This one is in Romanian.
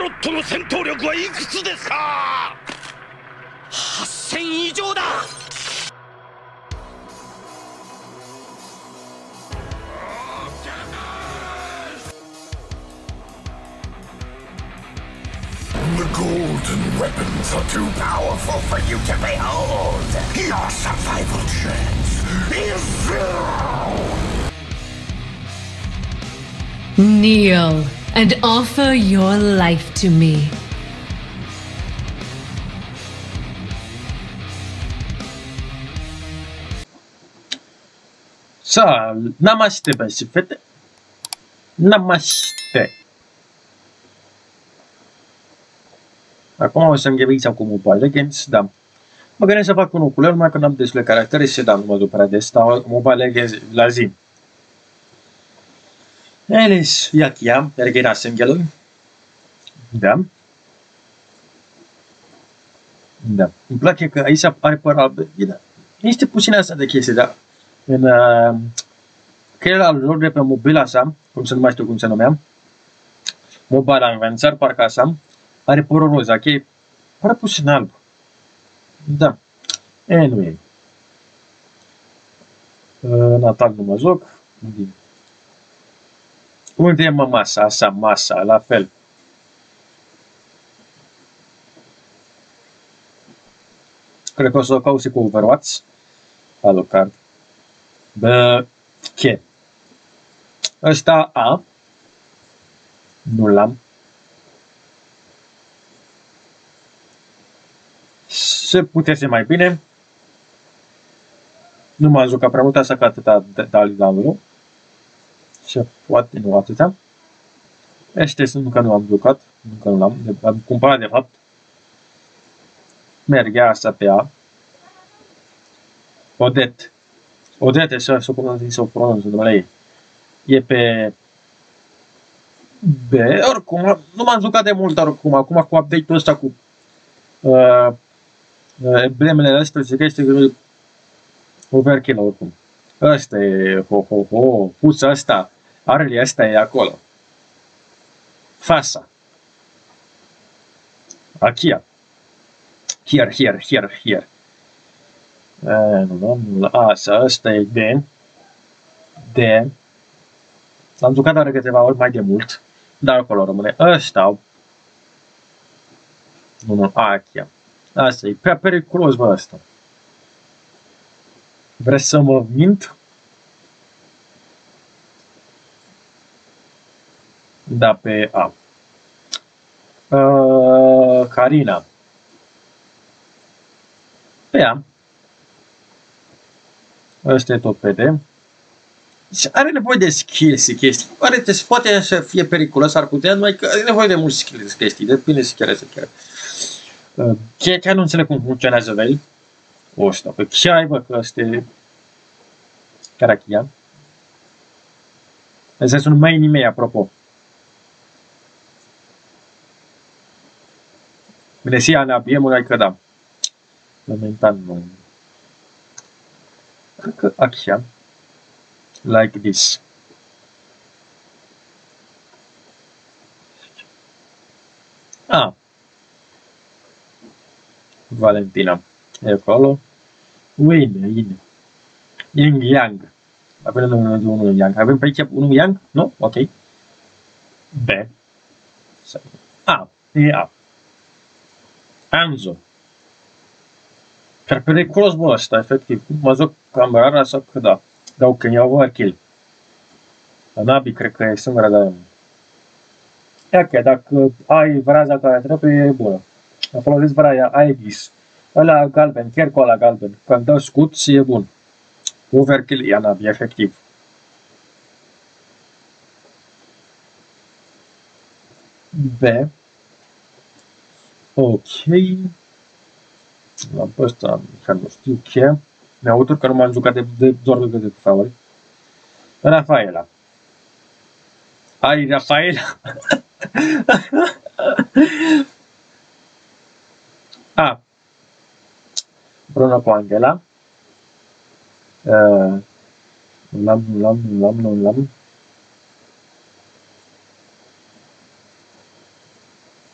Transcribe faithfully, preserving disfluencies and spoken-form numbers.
ロットの戦闘力はいくつですか？はっせん以上だ。 The golden weapons are too powerful for you to behold. Your survival chance is zero. Kneel and offer your life to me. So, namaste, băieți fete. Namaste. Acum o să înghebui sau cu Mobile Legends, da. Mă gândesc să fac un ocular, numai că n-am destule caractere și să dau numai după de stau Mobile Legends la zi. Elis, Iakia, Ergena Senghelui. Da. Da. Îmi place că aici are păr alb. Este puțin asta de chestii, da. În uh, creierul lor de pe mobil așa, cum să nu mai știu cum se numea, Mobile Adventure, parcă așa, are părul roz, ok? Pare puțin alb. Da. Anyway. Uh, Natal nu mă joc. Unde e mă masa? Așa, masa, la fel. Cred că o să o caut și cu Overwatch. Alucard. Bă, ce? Ăsta A. Nu l-am. Se putea mai bine. Nu m-am jucat prea mult, așa că atâta Dali la unul. Și poate nu atâta. Este sunt că nu am jucat. Încă nu l-am. Am cumpărat de fapt. Mergea asta pe A. Odet. Odete, să o pronunț, să o pronunț, numele ei. E pe B. Oricum, nu m-am jucat de mult, oricum. Acum cu update-ul ăsta cu uh, emblemele astea, zic că este overkill oricum. Ăsta e, ho, ho, ho, puța asta, arele asta e acolo. Fasa. Achia. Here, here, here, here. Uh, nu, nu, așa, ăsta e D. D. L-am jucat doar câteva ori mai de mult, dar acolo rămâne. Ăsta. Nu, nu, Achia. Asta e prea periculos, bă, ăsta. Vreți să mă mint? Da, pe A. Uh, Carina. Pe A. Ăsta e tot pe D. Și are nevoie de skills și chestii. Are, poate să fie periculos, ar putea, numai că are nevoie de mulți skills și chestii. Depinde să chiar să chiar. Uh, chiar nu înțeleg cum funcționează el. Ăsta. Păi ce ai, bă, că ăsta e Carachia. Astea sunt mainii mei, apropo. Bine, și Ana, e mult că da. Momentan nu. Cred că Achia. Like this. Ah. Valentina. E acolo. Win, Yin. Yin Yang. Avem unul unul Yang. Avem pe aici unul Yang? Nu? Ok. B. A. E A. Anzo. Chiar periculos, bă, ăsta, efectiv. Mă joc cam rar, așa că da. Dau când iau overkill. Nabi, cred că e singura de aia. Ok, dacă ai vraza care trebuie, e bună. Folosiți vraia Aegis. Ăla galben, chiar cu ăla galben. Când dau scut și e bun. Overkill e Nabi, efectiv. B. Ok. La ăsta, că nu știu ce. Mi-autor că nu m-am jucat de, de doar de câteva ori. Rafaela. Ai Rafaela? A. Bruno cu Angela. Uh, Lam, lam, lam, lam, lam.